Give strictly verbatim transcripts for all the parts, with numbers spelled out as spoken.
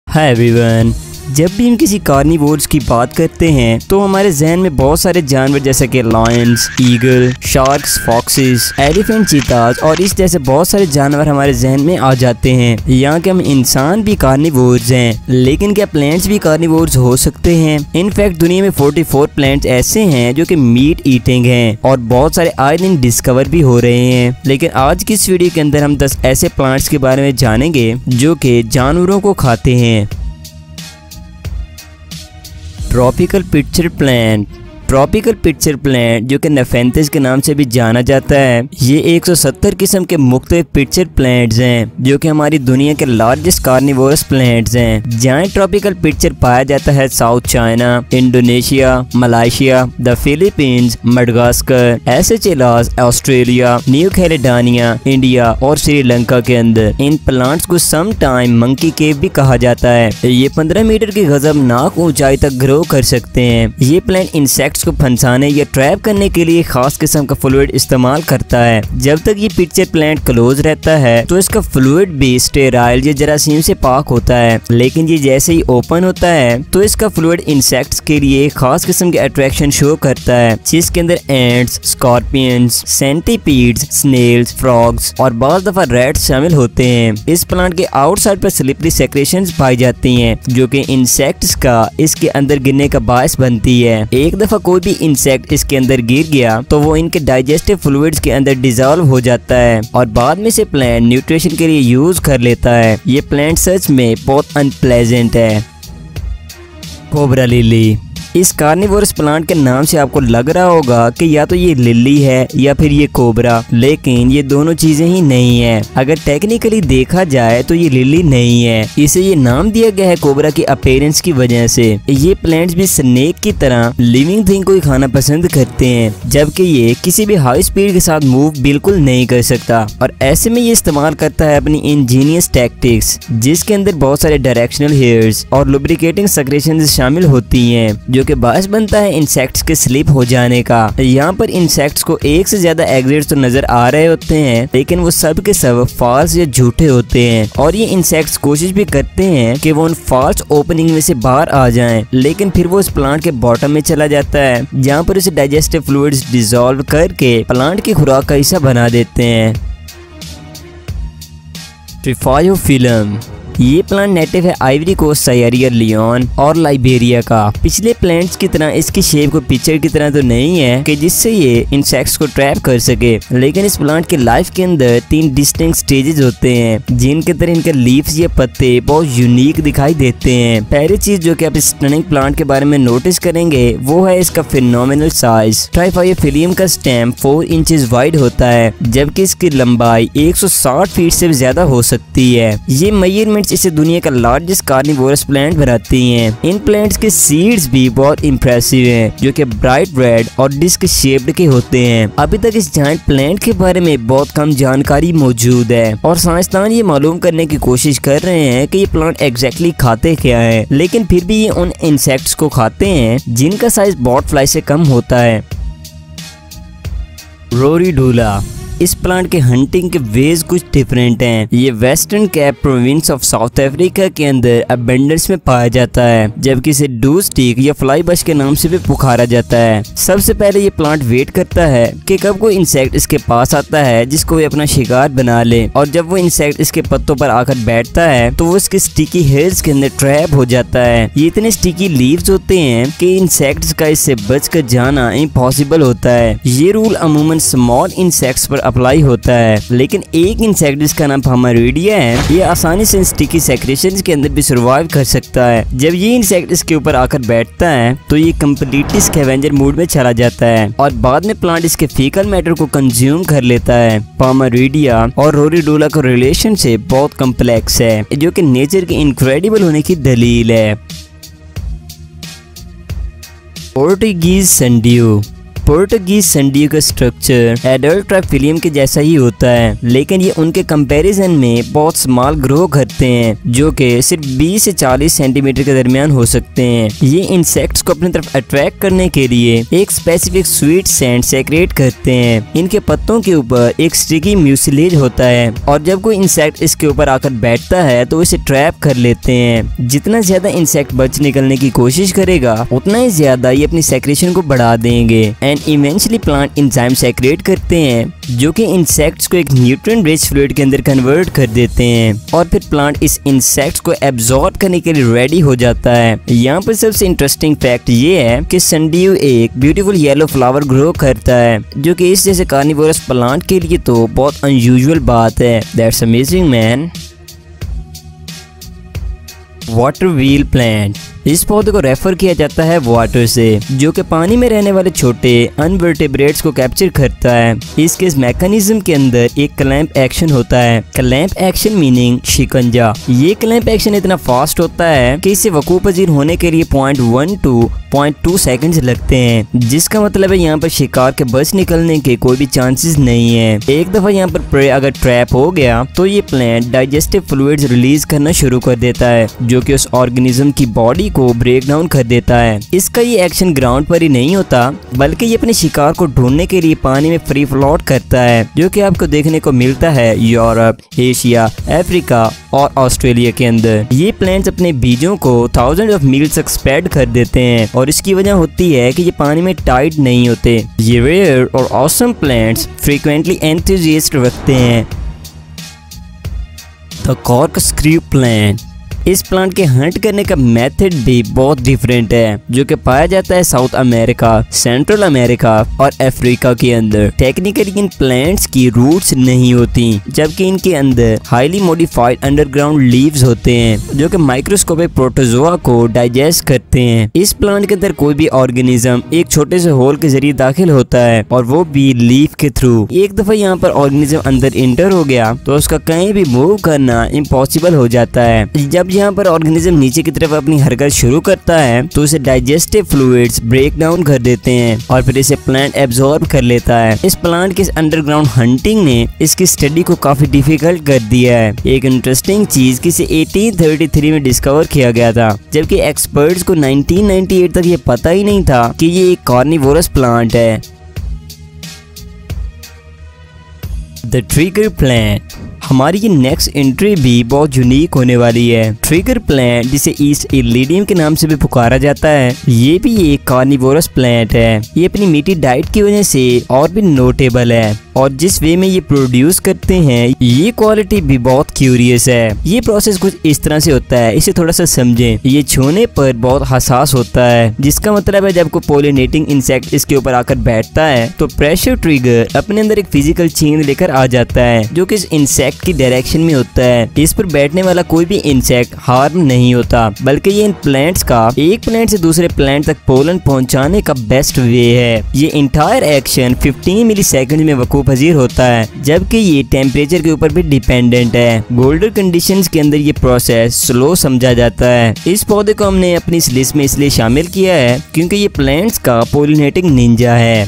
Hi everyone, जब भी हम किसी कार्निवोर्स की बात करते हैं तो हमारे जहन में बहुत सारे जानवर जैसे कि lions, eagle, sharks, foxes, elephant, cheetahs और इस जैसे बहुत सारे जानवर हमारे जहन में आ जाते हैं। यहाँ के हम इंसान भी कार्निवोर्स हैं, लेकिन क्या प्लांट्स भी कार्निवोर्स हो सकते हैं? इनफैक्ट दुनिया में चौवालीस प्लांट्स ऐसे हैं जो कि मीट ईटिंग हैं और बहुत सारे आए दिन डिस्कवर भी हो रहे हैं। लेकिन आज की इस वीडियो के अंदर हम दस ऐसे प्लांट्स के बारे में जानेंगे जो कि जानवरों को खाते हैं। Tropical pitcher plant. Tropical pitcher plant जो कि नेफेंथिस के नाम से भी जाना जाता है, ये एक सौ सत्तर किस्म के मुख्तलिफ पिटचर प्लांट्स हैं जो कि हमारी दुनिया के लार्जेस्ट कार्निवोरस प्लांट्स हैं। जहाँ ट्रॉपिकल पिटचर पाया जाता है South China, Indonesia, Malaysia, the Philippines, Madagascar, Seychelles, Australia, New Caledonia, India और श्रीलंका के अंदर। इन प्लांट्स को सम टाइम मंकी केव भी कहा जाता है। ये पंद्रह मीटर की गजबनाक ऊंचाई तक ग्रो कर सकते हैं। ये प्लांट इंसेक्ट को फंसाने या ट्रैप करने के लिए खास किस्म का फ्लूइड इस्तेमाल करता है। जब तक ये पिटचर प्लांट क्लोज रहता है तो इसका फ्लूइड भी स्टेराइल या जरासीम से पाक होता है, लेकिन ये जैसे ही ओपन होता है तो इसका फ्लूइड इंसेक्ट्स के लिए खास किस्म के अट्रैक्शन शो करता है, जिसके अंदर ants, scorpions, centipedes, snails, frogs और बहुत दफा रैट्स शामिल होते हैं। इस प्लांट के आउटसाइड पर स्लिपरी सेक्रेशंस पाई जाती हैं जो कि इंसेक्ट्स का इसके अंदर गिरने का बायस बनती है। एक दफा कोई भी इंसेक्ट इसके अंदर गिर गया तो वो इनके डाइजेस्टिव फ्लूइड्स के अंदर डिसॉल्व हो जाता है और बाद में से प्लांट न्यूट्रिशन के लिए यूज कर लेता है। ये प्लांट सच में बहुत अनप्लेजेंट है। Cobra lily. इस कार्निवोरस प्लांट के नाम से आपको लग रहा होगा कि या तो ये लिली है या फिर ये कोबरा, लेकिन ये दोनों चीजें ही नहीं है। अगर टेक्निकली देखा जाए तो ये लिली नहीं है, इसे ये नाम दिया गया है कोबरा की अपीयरेंस की वजह से। ये प्लांट्स भी स्नेक की तरह लिविंग थिंग को ही खाना पसंद करते हैं, जबकि ये किसी भी हाई स्पीड के साथ मूव बिल्कुल नहीं कर सकता और ऐसे में ये इस्तेमाल करता है अपनी इंजीनियस टैक्टिक्स, जिसके अंदर बहुत सारे डायरेक्शनल हेयर्स और लुब्रिकेटिंग सेक्रेशंस शामिल होती हैं जो कि बायस बनता है इंसेक्ट्स के स्लिप हो जाने का। यहाँ पर इंसेक्ट्स को एक से ज्यादा एग्जिट्स तो नजर आ रहे होते हैं, लेकिन वो सब के सब फॉल्स या झूठे होते हैं और ये इंसेक्ट्स कोशिश भी करते हैं कि वो उन फॉल्स ओपनिंग में से बाहर आ जाएं, लेकिन फिर वो इस प्लांट के बॉटम में चला जाता है जहाँ पर उसे डाइजेस्टिव फ्लूइड्स डिसॉल्व करके प्लांट की खुराक का हिस्सा बना देते हैं। ट्रिफायोफिलम। ये प्लांट नेटिव है आइवरी कोस्ट, सायरिया लियोन और लाइबेरिया का। पिछले प्लांट्स की तरह इसकी शेप को पिक्चर की तरह तो नहीं है कि जिससे ये इंसेक्ट्स को ट्रैप कर सके, लेकिन इस प्लांट के लाइफ के अंदर तीन डिस्टिंक्ट स्टेजेस होते हैं जिनके अंदर इनके लीव्स या पत्ते बहुत यूनिक दिखाई देते हैं। पहली चीज जो कि आप इस स्टनिंग प्लांट के बारे में नोटिस करेंगे वो है इसका फिनोमिनल साइज। ट्राइफायोफिलियम का स्टेम फोर इंचेस वाइड होता है, जबकि इसकी लंबाई एक सौ साठ फीट से ज्यादा हो सकती है। ये मेजरमेंट इसे दुनिया का लार्जेस्ट कार्निवोरस प्लांट बनाती हैं। इन प्लांट्स के सीड्स भी बहुत इंप्रेसिव हैं जो कि ब्राइट रेड और डिस्क शेप्ड के होते हैं। अभी तक इस जायंट प्लांट के बारे में बहुत कम जानकारी मौजूद है और साइंसदान ये मालूम करने की कोशिश कर रहे हैं कि ये प्लांट एग्जैक्टली खाते क्या है, लेकिन फिर भी ये उन इंसेक्ट्स को खाते हैं जिनका साइज बॉट फ्लाई से कम होता है। रोरीडुला। इस प्लांट के हंटिंग के वेज कुछ डिफरेंट हैं। ये Western Cape Province of South Africa के अंदर अबेंडेंस में पाया जाता है, जबकि इसे डू स्टिक या फ्लाई बश के नाम से भी पुकारा जाता है। सबसे पहले ये प्लांट वेट करता है कि कब कोई इंसेक्ट इसके पास आता है जिसको वो अपना शिकार बना ले, और जब वो इंसेक्ट इसके पत्तों पर आकर बैठता है तो वो इसके स्टिकी हेयर्स के अंदर ट्रैप हो जाता है। ये इतने स्टिकी लीव्स होते हैं कि इंसेक्ट्स का इससे बचकर जाना इम्पॉसिबल होता है। ये रूल अमूमन स्मॉल इंसेक्ट्स पर अप्लाई होता है, लेकिन एक इंसेक्ट जिसका नाम पामारोडिया है, ये आसानी से स्टिकी सेक्रेशंस के अंदर भी सर्वाइव कर सकता है। जब ये इंसेक्ट इसके ऊपर आकर बैठता है तो ये कंप्लीटली स्कैवेंजर मूड में चला जाता है और बाद में प्लांट इसके फीकल मैटर को कंज्यूम कर लेता है। पामारोडिया और रोरीडुला का रिलेशनशिप बहुत कम्प्लेक्स है जो कि नेचर के इनक्रेडिबल होने की दलील है। Portuguese sundew. पोर्टुगीज संडियो का स्ट्रक्चर एडल्ट ट्राइफिलियम के जैसा ही होता है, लेकिन ये उनके कंपैरिजन में बहुत स्मॉल ग्रो करते हैं जो कि सिर्फ बीस से चालीस सेंटीमीटर के दरमियान हो सकते हैं। ये इंसेक्ट्स को अपनी तरफ अट्रैक्ट करने के लिए एक स्पेसिफिक स्वीट सेंट सेक्रेट करते हैं। इनके पत्तों के ऊपर एक स्टिकी म्यूसिलेज होता है और जब कोई इंसेक्ट इसके ऊपर आकर बैठता है तो इसे ट्रैप कर लेते हैं। जितना ज्यादा इंसेक्ट बच निकलने की कोशिश करेगा उतना ही ज्यादा ये अपनी सेक्रेशन को बढ़ा देंगे and eventually plant enzyme secrete करते हैं जो कि इंसेक्ट्स को एक न्यूट्रिएंट रिच फ्लूइड के अंदर कन्वर्ट कर देते हैं और फिर प्लांट इस इंसेक्ट्स को एब्जॉर्ब करने के लिए रेडी हो जाता है। यहाँ पर सबसे इंटरेस्टिंग फैक्ट ये है कि संडियो एक ब्यूटीफुल येलो फ्लावर ग्रो करता है जो कि इस जैसे कार्निवोरस प्लांट के लिए तो बहुत अनयूजुअल बात है। That's amazing man. Water wheel plant, इस पौधे को रेफर किया जाता है वाटर से जो कि पानी में रहने वाले छोटे अनवर्टेब्रेट्स को कैप्चर करता है। इसके इस मैकेनिज्म के अंदर एक क्लैंप एक्शन होता है। क्लैंप एक्शन मीनिंग शिकंजा। ये क्लैंप एक्शन इतना फास्ट होता है कि इसे वकूफ पजीर होने के लिए point one to point two seconds लगते हैं, जिसका मतलब है यहाँ पर शिकार के बच निकलने के कोई भी चांसेस नहीं है। एक दफा यहाँ पर प्रे अगर ट्रैप हो गया तो ये प्लांट डाइजेस्टिव फ्लूइड्स रिलीज करना शुरू कर देता है जो कि उस ऑर्गेनिज्म की बॉडी को ब्रेक डाउन कर देता है। इसका ये एक्शन ग्राउंड पर ही नहीं होता बल्कि ये अपने शिकार को ढूंढने के लिए पानी में फ्री फ्लोट करता है जो कि आपको देखने को मिलता है यूरोप, एशिया, अफ्रीका और ऑस्ट्रेलिया के अंदर। ये प्लांट्स अपने बीजों को थाउजेंड ऑफ मील्स तक स्प्रेड कर देते हैं और इसकी वजह होती है कि ये पानी में टाइट नहीं होते। ये रेयर और ऑसम प्लांट्स फ्रीक्वेंटली एंथुसियास्ट रखते हैं। द कॉर्कस्क्रू प्लांट, इस प्लांट के हंट करने का मेथड भी बहुत डिफरेंट है जो कि पाया जाता है साउथ अमेरिका, सेंट्रल अमेरिका और अफ्रीका के अंदर। टेक्निकली इन प्लांट्स की रूट्स नहीं होती जबकि इनके अंदर हाईली मॉडिफाइड अंडरग्राउंड लीव्स होते हैं जो कि माइक्रोस्कोपिक प्रोटोजोआ को डाइजेस्ट करते हैं। इस प्लांट के अंदर कोई भी ऑर्गेनिज्म एक छोटे से होल के जरिए दाखिल होता है और वो भी लीफ के थ्रू। एक दफा यहाँ पर ऑर्गेनिज्म अंदर इंटर हो गया तो उसका कहीं भी मूव करना इम्पॉसिबल हो जाता है। जब यहाँ पर ऑर्गेनिज्म नीचे की तरफ अपनी हरकत शुरू करता है तो उसे डाइजेस्टिव फ्लूइड्स ब्रेक डाउन कर देते हैं और फिर इसे प्लांट एब्जॉर्ब कर लेता है। इस प्लांट के अंडरग्राउंड हंटिंग ने इसकी स्टडी को काफी डिफिकल्ट कर दिया है। एक इंटरेस्टिंग चीज कि इसे अठारह सौ तैंतीस में डिस्कवर किया गया था जबकि एक्सपर्ट्स को उन्नीस सौ अट्ठानवे तक ये पता ही नहीं था कि ये एक कार्निवोरस प्लांट है। द ट्रिगर प्लांट, हमारी ये नेक्स्ट एंट्री भी बहुत यूनिक होने वाली है। ट्रिगर प्लांट जिसे ईस्ट इलिडियम के नाम से भी पुकारा जाता है, ये भी एक कार्निवोरस प्लांट है। ये अपनी मीठी डाइट की वजह से और भी नोटेबल है और जिस वे में ये प्रोड्यूस करते हैं ये क्वालिटी भी बहुत क्यूरियस है। ये प्रोसेस कुछ इस तरह से होता है, इसे थोड़ा सा समझें। ये छूने पर बहुत हसास होता है जिसका मतलब है जब कोई पोलिनेटिंग इंसेक्ट इसके ऊपर आकर बैठता है तो प्रेशर ट्रिगर अपने अंदर एक फिजिकल चेन लेकर आ जाता है जो कि इस इंसेक्ट की डायरेक्शन में होता है। इस पर बैठने वाला कोई भी इंसेक्ट हार्म नहीं होता बल्कि ये इन प्लांट्स का एक प्लांट से दूसरे प्लांट तक पोलन पहुंचाने का बेस्ट वे है। ये इंटायर एक्शन पंद्रह मिली सेकंड में वकूफ पजीर होता है जबकि ये टेम्परेचर के ऊपर भी डिपेंडेंट है। गोल्डर कंडीशंस के अंदर ये प्रोसेस स्लो समझा जाता है। इस पौधे को हमने अपनी इस लिस्ट में इसलिए शामिल किया है क्योंकि ये प्लांट्स का पोलिनेटिंग निंजा है।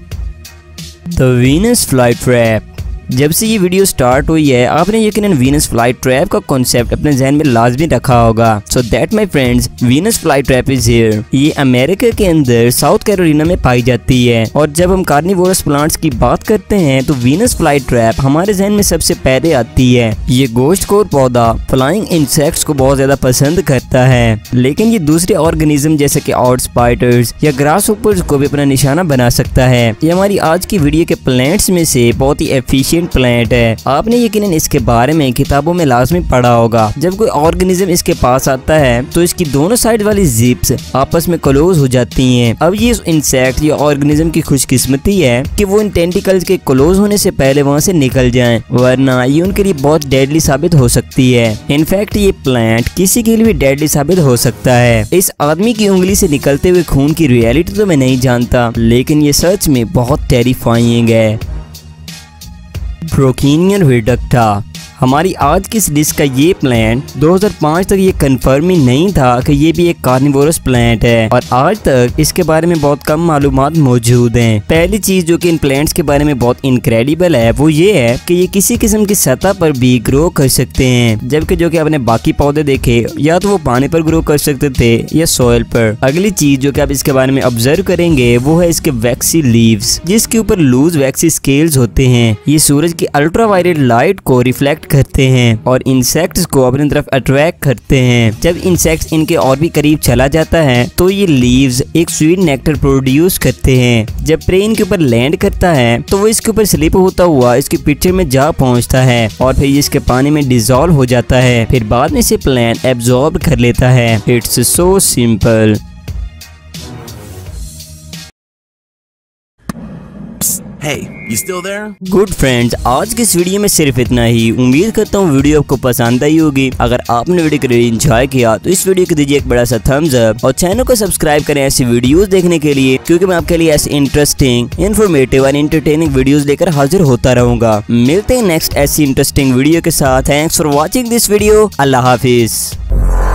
द वीनस फ्लाई ट्रैप, जब से ये वीडियो स्टार्ट हुई है आपने यकीनन वीनस फ्लाई ट्रैप का कॉन्सेप्ट अपने जहन में लाजमी रखा होगा। So that my friends, Venus fly trap is here. ये अमेरिका के अंदर साउथ कैरोलिना में पाई जाती है और जब हम कार्निवोरस प्लांट्स की बात करते हैं तो वीनस फ्लाई ट्रैप हमारे जहन में सबसे पहले आती है। ये गोश्तखोर पौधा फ्लाइंग इंसेक्ट्स को बहुत ज्यादा पसंद करता है लेकिन ये दूसरे ऑर्गेनिज्म जैसे कि आउट स्पाइडर्स या ग्रास होपर्स को भी अपना निशाना बना सकता है। ये हमारी आज की वीडियो के प्लांट्स में से बहुत ही एफिशिएंट प्लांट है। आपने यकीनन इसके बारे में किताबों में लाजमी पढ़ा होगा। जब कोई ऑर्गेनिज्म इसके पास आता है तो इसकी दोनों साइड वाली जिप्स आपस में क्लोज हो जाती हैं। अब ये इंसेक्ट या ऑर्गेनिज्म की खुशकिस्मती है कि वो इन टेंटिकल्स के क्लोज होने से पहले वहां से निकल जाएं, वरना ये उनके लिए बहुत डेडली साबित हो सकती है। इनफैक्ट ये प्लांट किसी के लिए भी डेडली साबित हो सकता है। इस आदमी की उंगली से निकलते हुए खून की रियलिटी तो मैं नहीं जानता लेकिन ये सच में बहुत टेरिफाइंग है। ब्रोकिनियन रिडक्टा, हमारी आज की इस डिश का ये प्लांट दो हज़ार पाँच तक ये कंफर्म ही नहीं था कि ये भी एक कार्निवोरस प्लांट है और आज तक इसके बारे में बहुत कम मालूमात मौजूद हैं। पहली चीज जो कि इन प्लांट्स के बारे में बहुत इनक्रेडिबल है वो ये है कि ये किसी किस्म की सतह पर भी ग्रो कर सकते हैं, जबकि जो कि आपने बाकी पौधे देखे या तो वो पानी पर ग्रो कर सकते थे या सॉइल पर। अगली चीज जो कि आप इसके बारे में ऑब्जर्व करेंगे वो है इसके वैक्सी लीव्स, जिसके ऊपर लूज वैक्सी स्केल्स होते हैं। ये सूरज की अल्ट्रावायलेट लाइट को रिफ्लेक्ट करते हैं और इंसेक्ट्स को अपनी तरफ अट्रैक्ट करते हैं। जब इंसेक्ट्स इनके और भी करीब चला जाता है तो ये लीव्स एक स्वीट नेक्टर प्रोड्यूस करते हैं। जब प्रे इनके ऊपर लैंड करता है तो वो इसके ऊपर स्लिप होता हुआ इसके पिक्चर में जा पहुंचता है और फिर इसके पानी में डिसॉल्व हो जाता है, फिर बाद में इसे प्लांट एब्जॉर्ब कर लेता है। It's so simple. Hey, you still there? Good friends, आज की इस वीडियो में सिर्फ इतना ही। उम्मीद करता हूँ वीडियो आपको पसंद आई होगी। अगर आपने वीडियो को एंजॉय किया तो इस वीडियो को दीजिए एक बड़ा सा थम्स अप और चैनल को सब्सक्राइब करें ऐसी वीडियोस देखने के लिए, क्योंकि मैं आपके लिए ऐसे इंटरेस्टिंग, इन्फॉर्मेटिव और एंटरटेनिंग वीडियोस लेकर हाजिर होता रहूंगा। मिलते हैं नेक्स्ट ऐसी इंटरेस्टिंग वीडियो के साथ। Thanks for watching this video. अल्लाह हाफिज।